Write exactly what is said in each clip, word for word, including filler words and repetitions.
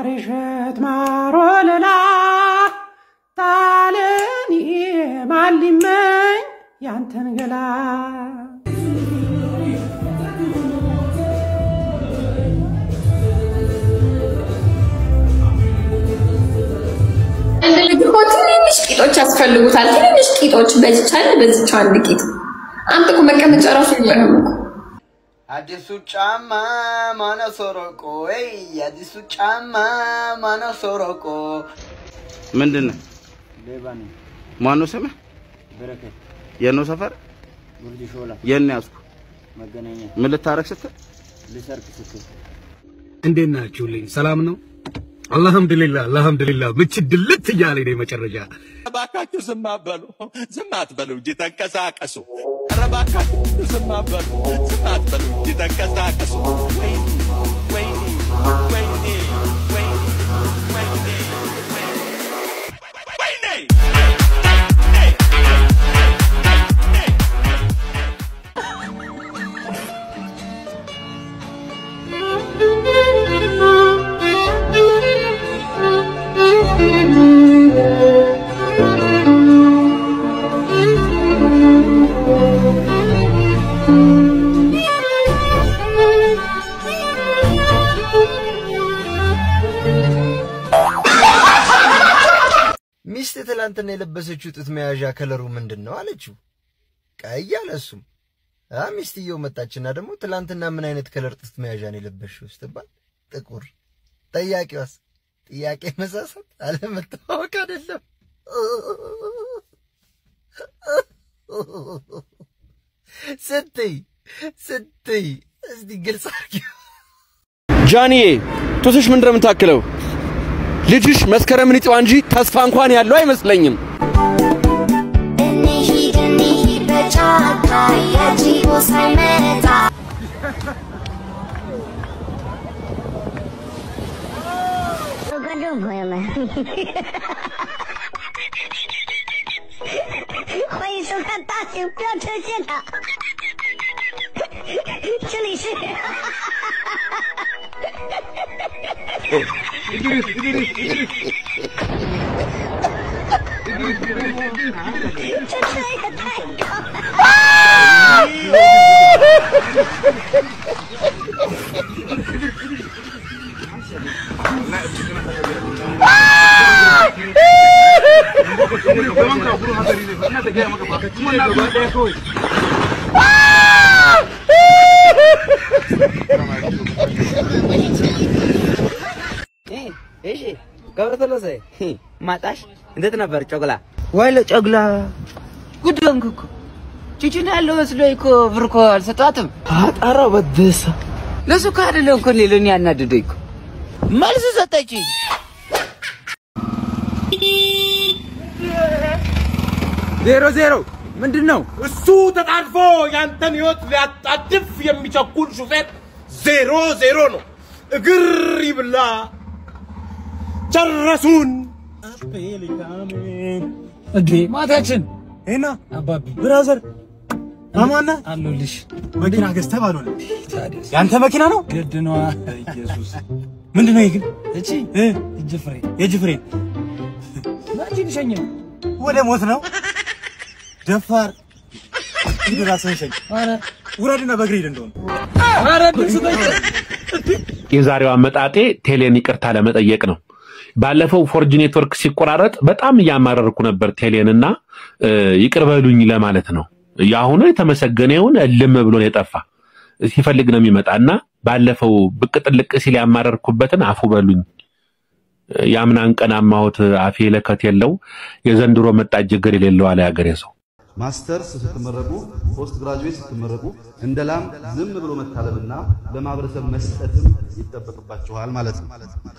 ማርሸት ማሮለላ ታለኒ ማሊመኝ ያንተን ገላ ትንሽ ቂጦች ያስፈልጉታል ትንሽ ቂጦች በዚቻለ በዚቻው አንድ ቂጥ አንተኩ መቀመጫ ራሱ ይያረሙ አዲሱ ጫማ ማነው ሶሮቆ ወይ አዲሱ ጫማ ማነው ሶሮቆ ምንድነው ሌባኒ ማነው ስም በረከት የነው ሰፈር ጉርዲ ሾላ የኔ ያስኩ መገናኛ ምን ልታረክ ስትል ልሰርክ ስትል እንዴናችሁልኝ ሰላም ነው አልহামዱሊላህ አልহামዱሊላህ ብቻ ድልት ያለኝ ነው መጨረሻ ረባካችሁ ዝም አትበሉ ዝም አትበሉ እንጂ ተንቀሳቀሱ ረባካችሁ ዝም አትበሉ ዝም አትበሉ እንጂ ተንቀሳቀሱ ወይኔ ወይኔ ወይኔ ወይኔ ወይኔ ሚስት ትላንትና የለበሰችው ጥት መያዣ ከለሩ ምንድነው አለችው ቀይ አለሱም አ ሚስትየው መጣችና ደግሞ ትላንትና ምን አይነት ከለር ጥት መያዣ ነው የለበሽው ስትባል ጥቁር ጠያቂዋስ ጥያቄ መሳሳት አለመታወቅ አይደለም ስትይ ስትይ እስቲ ግልጽ አድርጊ ጃኒዬ ቶስሽ ምን እንደምታክለው ልጅሽ መስከረምን ይጥዋ እንጂ ተስፋ እንኳን ያለው አይመስለኝም እነሂ እነሂ በጫካ ያጂቦ ሳይመጣ ገዶ ቦየማ ወይ ሱካታ ሲፕያተሽታ ችሊሽ İdris, İdris, İdris. እሺ ገብረተለሰ ማጣሽ እንዴት ነበር ጮግላ ወይለ ጮግላ ጉድንኩ ቺቺና ያለው መስሎይኮ ብርኮ አልሰጣትም አጣራ በደሰ ለሱ ካደለው እኮ ሌሎኝ ያናድደይኮ መልስ ሰጠች ዜሮ ዜሮ ምንድነው እሱ ተጣልፎ ያንተን ህይወት ሊያጣድፍ የሚቸኩል ሹፌር ዜሮ ዜሮ ነው እግር ይብላ ጨረሱን እዴ ማታችን እና አባቢ ብራዘር አማና አሉልሽ መኪና ገዝተህ ባልሆነ ያንተ መኪና ነው ግድ ነው ኢየሱስ ምንድነው ይግል እቺ እ እጅፍሬ የጅፍሬ ማጂን ሸኘ ወደ ሞት ነው ደፋር ይደራሰን ሸኝ አረ ውረድና በግሪ ሄድ እንደሆነ አረ ብስጠኝ የዛሬው አመጣጤ ቴሌን ይቅርታ ለመጠየቅ ነው ባለፈው ፎርጅ ኔትወርክ ሲቆራረጥ በጣም ያማረርኩ ነበር ቴሌንና ይቅርበሉኝ ለማለት ነው ያሁኑ የተመሰገነውን እልም ብሎ ነው የጠፋ ሲፈልግ ነው የሚመጣና ባለፈው ብቅ ጥልቅ ሲል ያማረርኩበትን አፉ በሉኝ ያምናን ቀናማውት አፌ ለከት የለው የዘንድሮ መጣ ጅግር የሌለው አለ ያገሬ ሰው ማስተርስ ስትመረቁ ፖስት ግራጁዌት ስትመረቁ እንደላም ዝም ብሎ መታለብና ለማህበረሰብ መስጠትም ይተበቅባችኋል ማለት ነው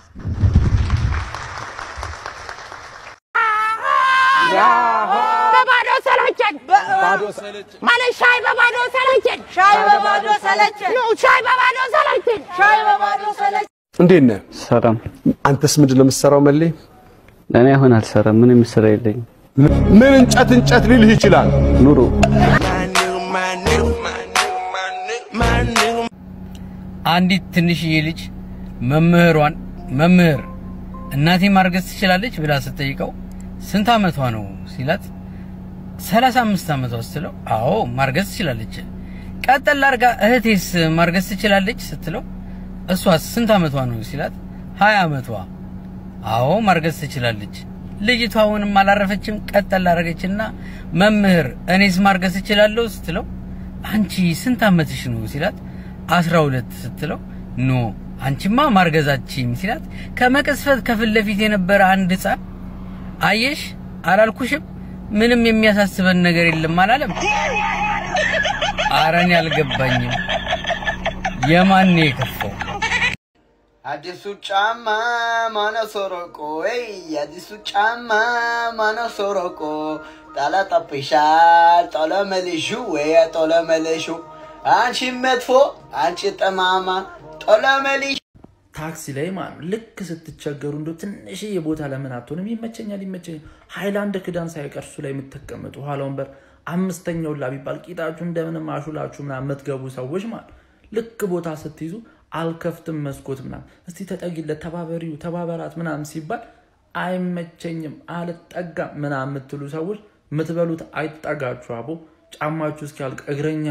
በባዶ ሰለቸን በባዶ ሰለቸን ማለት ሻይ በባዶ ሰለቸን ሻይ በባዶ ሰለቸን ነው ሻይ በባዶ ሰለቸን ሻይ በባዶ ሰለቸን እንዴት ነህ ሰላም አንተስ ምንድነው የምትሰራው መሌ እኔ አሁን አልሰራም ምንም ስራ የለኝ ምን እንጨት እንጨት ሊልህ ይችላል ኑሮ አንዲት ትንሽዬ ልጅ መምህሯን መምህር እናቴ ማርገዝ ትችላለች ብላ ስትጠይቀው ስንት አመቷ ነው ሲላት ሰላሳ አምስት አመቷ ስትለው አዎ ማርገዝ ትችላለች ቀጠል አርጋ እህቴስ ማርገዝ ትችላለች ስትለው እሷስ ስንት አመቷ ነው ሲላት ሃያ አመቷ አዎ ማርገዝ ትችላለች ልጅቷውንም አላረፈችም ቀጠል አረገችና መምህር እኔስ ማርገዝ ትችላለሁ ስትለው አንቺ ስንት አመትሽ ነው ሲላት አስራ ሁለት ስትለው ኖ አንቺማ ማርገዛችም ሲላት ከመቀስፈት ከፍል ለፊት የነበረ አንድ ህፃን አየሽ አላልኩሽም ምንም የሚያሳስበን ነገር የለም አላለም አረን ያልገባኝም የማን የከፈው አዲሱ ጫማ ማነው ሶሮቆ ወይ አዲሱ ጫማ ማነው ሶሮቆ ታላጣፕሻል ጦለመልሹ ወይ ጦለመልሹ አንቺ መጥፎ አንቺ ጠማማ ጦለመልሹ ታክሲ ላይ ማን ልክ ስትቸገሩ እንዶ ትንሽ የቦታ ለምን አትሆንም ይመቸኛል ይመቸኛል ሃይላንድ ክዳን ሳይቀርሱ ላይ የምትቀመጡ ኋላ ወንበር አምስተኛው ላ ቢባል ቂጣችሁ እንደምን ማሹላችሁ ምናምን መትገቡ ሰዎች ማን ልክ ቦታ ስትይዙ አልከፍትም መስኮት ምናምን እስቲ ተጠጊለት ተባበሪው ተባበራት ምናምን ሲባል አይመቸኝም አልጠጋም ምናምን የምትሉ ሰዎች ምትበሉት አይጣጋችሁ አቦ ጫማችሁ እስኪያልቅ እግረኛ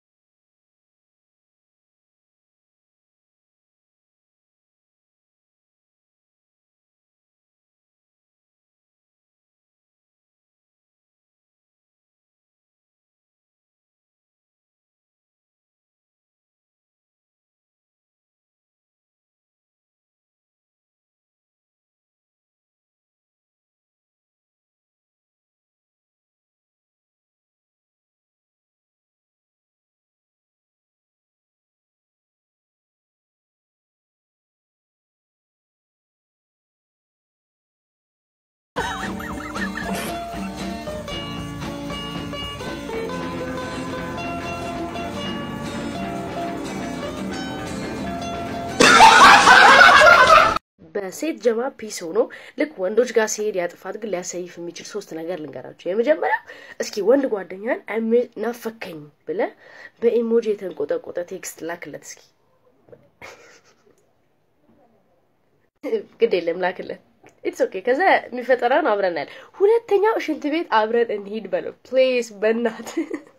በሴት ጀማ ፒስ ሆኖ ልክ ወንዶች ጋር ሲሄድ ያጥፋት ግን ሊያሰይፍ የሚችል ሶስት ነገር ልንገራችሁ የመጀመሪያው እስኪ ወንድ ጓደኛን ናፈከኝ ብለ በኢሞጂ የተንቆጠቆጠ ቴክስት ላክለት እስኪ ግድ የለም ላክለት it's okay ከዛ የሚፈጠራን አብረናል ሁለተኛው ሽንት ቤት አብረን እንሂድ በለው ፕሊዝ በእናት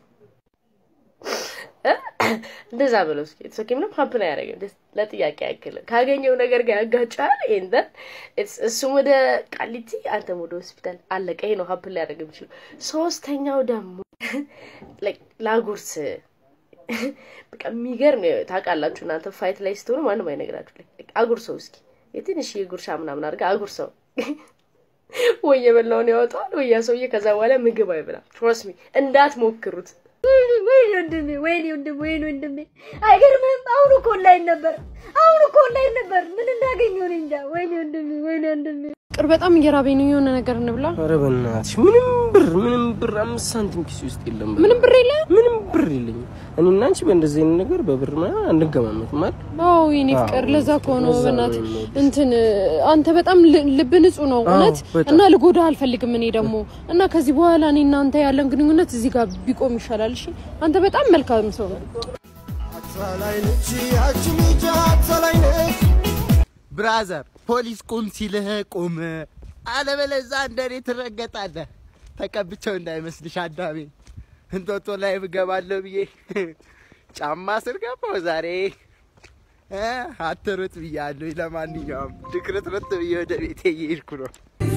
እንደዛ በለው እስኪ it's okay ምንም ሀፕን አያረጋም ለጥያቄ ያክል ካገኘው ነገር ጋር ያጋጫል and then it's እሱ ወደ ቃሊቲ አንተ ወደ ሆስፒታል አለቀ ይሄ ነው ሀፕን ሊያደርግ የሚችለው ሶስተኛው ደግሞ like ላጉርስ በቃ የሚገርም ታውቃላችሁ እናንተ ፋይት ላይ ስትሆኑ ማንም አይነግራችሁ like አጉርሰው እስኪ የትንሽ የጉርሻ ምናምን አድርጋ አጉርሰው ወይ የበላውን ያወጣል ወይ ያሰውዬ ከዛ በኋላ ምግብ አይበላ trust me እንዳትሞክሩት ወይ ወንድሜ ወይ ወንድሜ ወይ ወንድሜ አይገርምም አሁን እኮ ላይ ነበር አሁን እኮ ላይ ነበር ምን እንዳገኘው ነው እንጃ ወይ ወንድሜ ወይ ወንድሜ ቅር በጣም እየራበኝ ነው የሆነ ነገር እንብላ ኧረ በእናትሽ ምንም ብር ምንም ብር አምስት ሳንቲም ኪስ ውስጥ የለም ምንም ብር የለ ምንም ብር የለኝ እኔና አንቺ በእንደዚህ አይነት ነገር በብር ማለት አንገማመት ማለት አዎ ይኔ ፍቅር ለዛ ኮኖ በእናት እንትን አንተ በጣም ልብ ንጹህ ነው እውነት እና ልጎዳ አልፈልግም እኔ ደግሞ እና ከዚህ በኋላ እኔ እናንተ ያለን ግንኙነት እዚህ ጋር ቢቆም ይሻላል እሺ አንተ በጣም መልካም ሰው ነው አትላይነች አችሚጃ አትላይነች ብራዘር ፖሊስ ቁም ሲልህ ቁም አለበለዛ እንደኔ ትረገጣለህ ተቀብቸው እንዳይመስልሽ አዳሜ እንጦጦ ላይ ብገባለሁ ብዬ ጫማ ስር ገባው ዛሬ እ አትሩጥ ብያለሁ ለማንኛውም ድክርትርት ብዬ ወደ ቤቴ እየሄድኩ ነው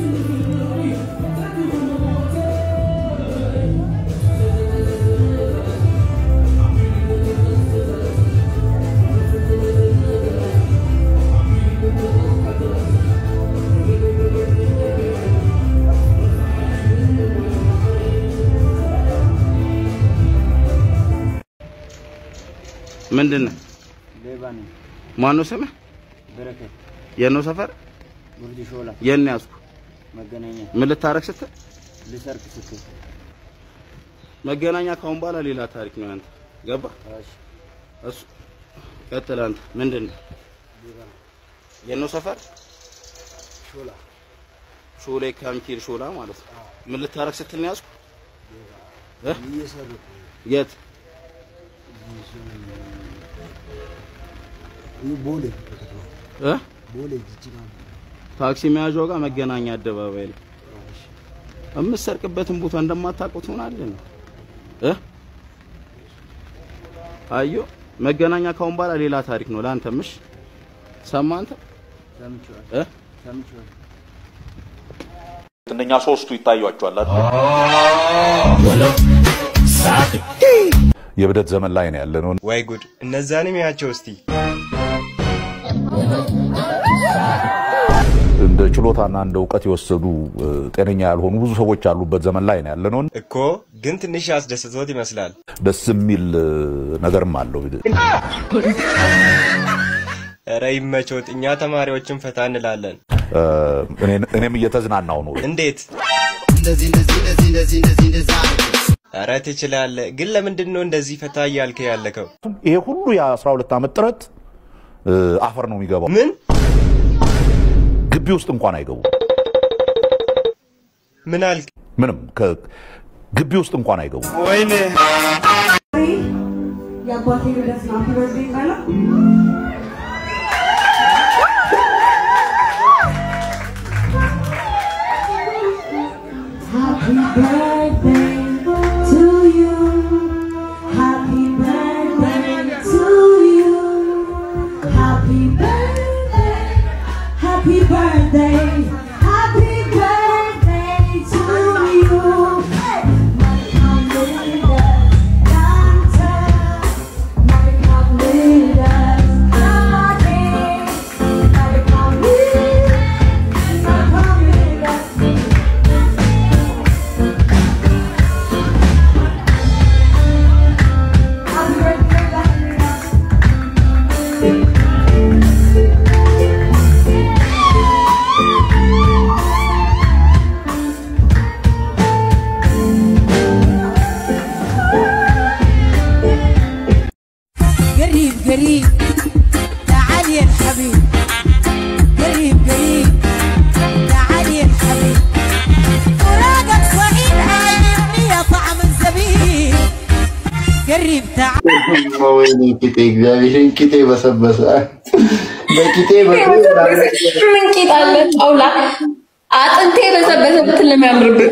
ምንድነው ሌባኒ ማን ነው ስምህ በረከት የነው ሰፈር ጉርዲ ሾላ የኔ ያስኩ መገናኛ ምን ልታረክ ስትል ልሰርክ ስትል መገናኛ ካሁን በኋላ ሌላ ታሪክ ነው አንተ ገባ እሺ እሱ ቀጥል አንተ ምንድነው የነው ሰፈር ሾላ ሾላ ካምኪር ሾላ ማለት ነው ምን ልታረክ ስትል ነው ያስኩ እ እየሰርኩ የት ቦሌ እ ቦሌ ጅጅጋ ታክሲ መያዣው ጋር መገናኛ አደባባይ ላይ እምሰርቅበትን ቦታ እንደማታውቁት ሆናለን እ አዮ መገናኛ ካሁን በኋላ ሌላ ታሪክ ነው ላንተምሽ ሰማንተ ሰምቼዋለሁ እ ሰምቼዋለሁ እነኛ ሶስቱ ይታያቸዋል አይደል የብደት ዘመን ላይ ነው ያለነው ወይ ጉድ እነዛንም ያቸው እስቲ እንደ ችሎታና እንደ ዕውቀት የወሰዱ ጤነኛ ያልሆኑ ብዙ ሰዎች ያሉበት ዘመን ላይ ነው ያለነው እኮ ግን ትንሽ ያስደስቶት ይመስላል ደስ የሚል ነገርም አለው ኧረ ይመቾት እኛ ተማሪዎችን ፈታ እንላለን እኔ እኔም እየተዝናናው ነው እንዴት እንደዚህ እንደዚህ እንደዚህ እንደዚህ እንደዚህ እንደዚህ ኧረ ትችላለህ ግን ለምንድን ነው እንደዚህ ፈታ ያልከ ያለከው ይሄ ሁሉ የ12 አመት ጥረት አፈር ነው የሚገባው ምን ግቢ ውስጥ እንኳን አይገቡ ምን አልክ ምንም ግቢ ውስጥ እንኳን አይገቡ ወይኔ ያባቴ ልደት ነው ፕሮጀክት ይባላል Happy birthday to you. Happy birthday to you. Happy birthday. Happy birthday. Happy birthday to you. قريب قريب تعال يا الحبيب قريب قريب تعال يا الحبيب فراقك صعيد عالمني يا طعم الزبيب قريب تعال ويني كتي እግዚአብሔርን ኪቴ በሰበሰ በኪቴ ምን ኪት አለ ጣውላ አጥንቴ በሰበሰበት ለሚያምርብህ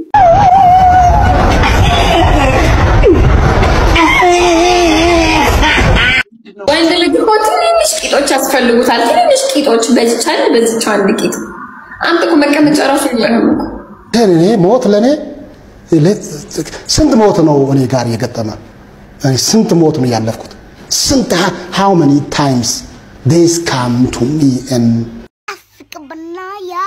ወንድ ልጅ እኮ ትንሽ ቂጦች ያስፈልጉታል ትንሽ ቂጦች በዚቻል በዚቻ አንድ ቂጥ አንተ እኮ መቀመጫ ራሱ ይያም እኔ ሞት ለኔ ስንት ሞት ነው እኔ ጋር የገጠመ እኔ ስንት ሞት ነው ያለፍኩት ስንት how many times this come to me and አፍቅብናያ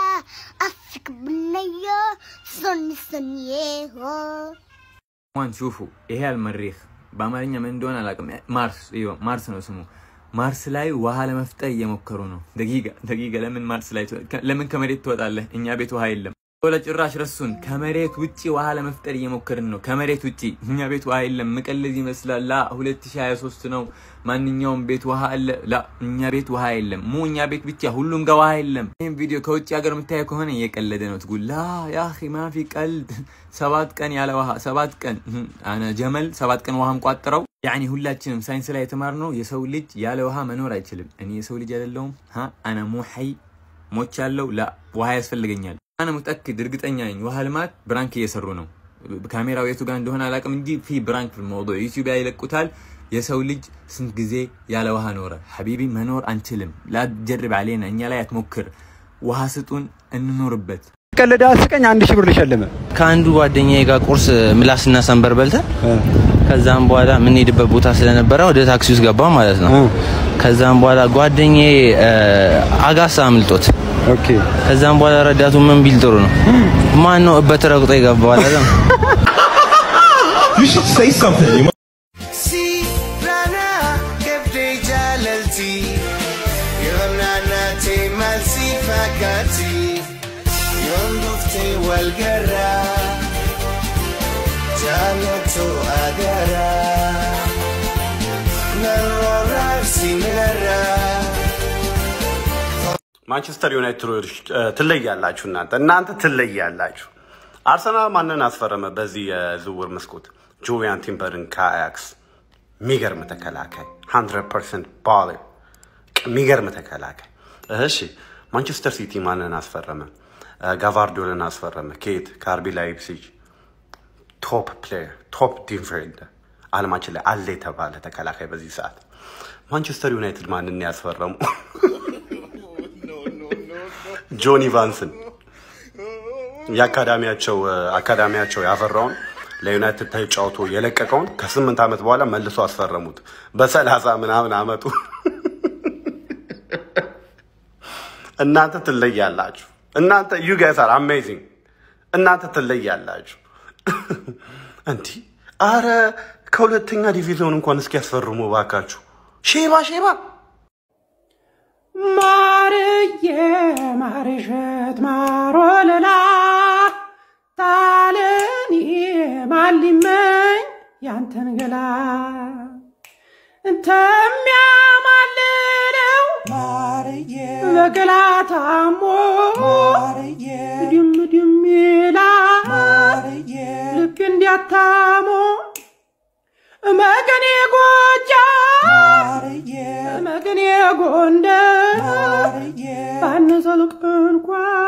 አፍቅብናያ ሶኒ ሶኒዬ ማን شوفوا ይሄ አልመሪህ በአማርኛ ምን እንደሆነ አላውቅም ማርስ ይኸው ማርስ ነው ስሙ ማርስ ላይ ውሃ ለመፍጠር እየሞከሩ ነው ደቂቃ ደቂቃ ለምን ማርስ ላይ ለምን ከመሬት ትወጣለህ እኛ ቤት ውሃ የለም ወላ ጭራሽ ረሱን ከመሬት ውጪ ውሃ ለመፍጠር እየሞከርን ነው ከመሬት ውጪ እኛ ቤት ውሃ የለም መቀለዝ ይመስላል ላ ሁለት ሺህ ሃያ ሶስት ነው ማንኛውም ቤት ውሃ አለ ላ እኛ ቤት ውሃ የለም ሙ እኛ ቤት ብቻ ሁሉም ጋር ውሃ የለም ይሄን ቪዲዮ ከውጪ ሀገር የምታየው ከሆነ እየቀለደ ነው ትጉል ላ ያ اخي ما في ቀልድ ሰባት ቀን ያለ ውሃ ሰባት ቀን انا ጀመል ሰባት ቀን ውሃም ቋጥረው يعني ሁላችንም ሳይንስ ላይ የተማርነው የሰው ልጅ ያለ ውሃ መኖር አይችልም እኔ የሰው ልጅ አይደለሁም ها انا مو حي ሞቻለሁ ላ ውሃ ያስፈልገኛል انا متاكد እርግጠኛ ነኝ ውሃ ልማት ብራንክ እየሰሩ ነው ካሜራው የቱ ጋር እንደሆነ አላውቅም እንጂ في ብራንክ الموضوع ዩቲዩብ ላይ ይለቁታል የሰው ልጅ ስንት ጊዜ ያለ ውሃ ኖረ حبيبي መኖር አንችልም لا تجرب علينا እኛ ላይ አትሞክር ውሃ ስጡን እንኖርበት ቀለዳ አስቀኝ አንድ ሺህ ብር ልሸልመ ከአንዱ ጓደኛዬ ጋር ቁርስ ምላስና ሰንበር በልተን ከዛም በኋላ ምን ሄድበት ቦታ ስለነበረ ወደ ታክሲ ውስጥ ገባ ማለት ነው ከዛም በኋላ ጓደኛዬ አጋሳ አምልጦት ኦኬ ከዛም በኋላ ረዳቱ ምን ቢል ጥሩ ነው ማን ነው እበት ረግጦ ይገባው አይደል You should say something Si rana kebde jalalti yomnana te malsi fakati yondufte walgara jalato agara narora simera ማንቸስተር ዩናይትድ ትለያላችሁ እናንተ እናንተ ትለያላችሁ አርሰናል ማንን አስፈረመ በዚህ የዝውውር መስኮት ጁሊያን ቲምበርን ከአያክስ ሚገርም ተከላካይ one hundred percent ባል ሚገርም ተከላካይ እሺ ማንቸስተር ሲቲ ማንን አስፈረመ? ጋቫርዲዮልን አስፈረመ። ኬት ከአርቢ ላይፕዚግ ቶፕ ፕሌየር ቶፕ ዲፌንደር ዓለማችን ላይ አለ የተባለ ተከላካይ በዚህ ሰዓት። ማንቸስተር ዩናይትድ ማንን ያስፈረሙ? ጆኒ ቫንስን የአካዳሚያቸው አካዳሚያቸው ያፈራውን ለዩናይትድ ተጫውቶ የለቀቀውን ከስምንት ዓመት በኋላ መልሶ አስፈረሙት በሰላሳ ምናምን አመቱ። እናንተ ትለያላችሁ። እናንተ you guys are amazing። እናንተ ትለያላችሁ። እንዴ አረ ከሁለተኛ ዲቪዥን እንኳን እስኪ ያስፈርሙ ባካችሁ። ሼባ ሼባ ማርዬ ማርሸት ማሮለላ ታለኒ ማሊመኝ ያንተን ገላ እንተሚያማልለው ማርዬ በገላታሞ ማርዬ ድም ድም ይላል ማርዬ ልክ እንዲያታሞ መገኔ ጎጃ ማርዬ መገኔ ጎንደር ማርዬ ባነዘልቅ እንኳን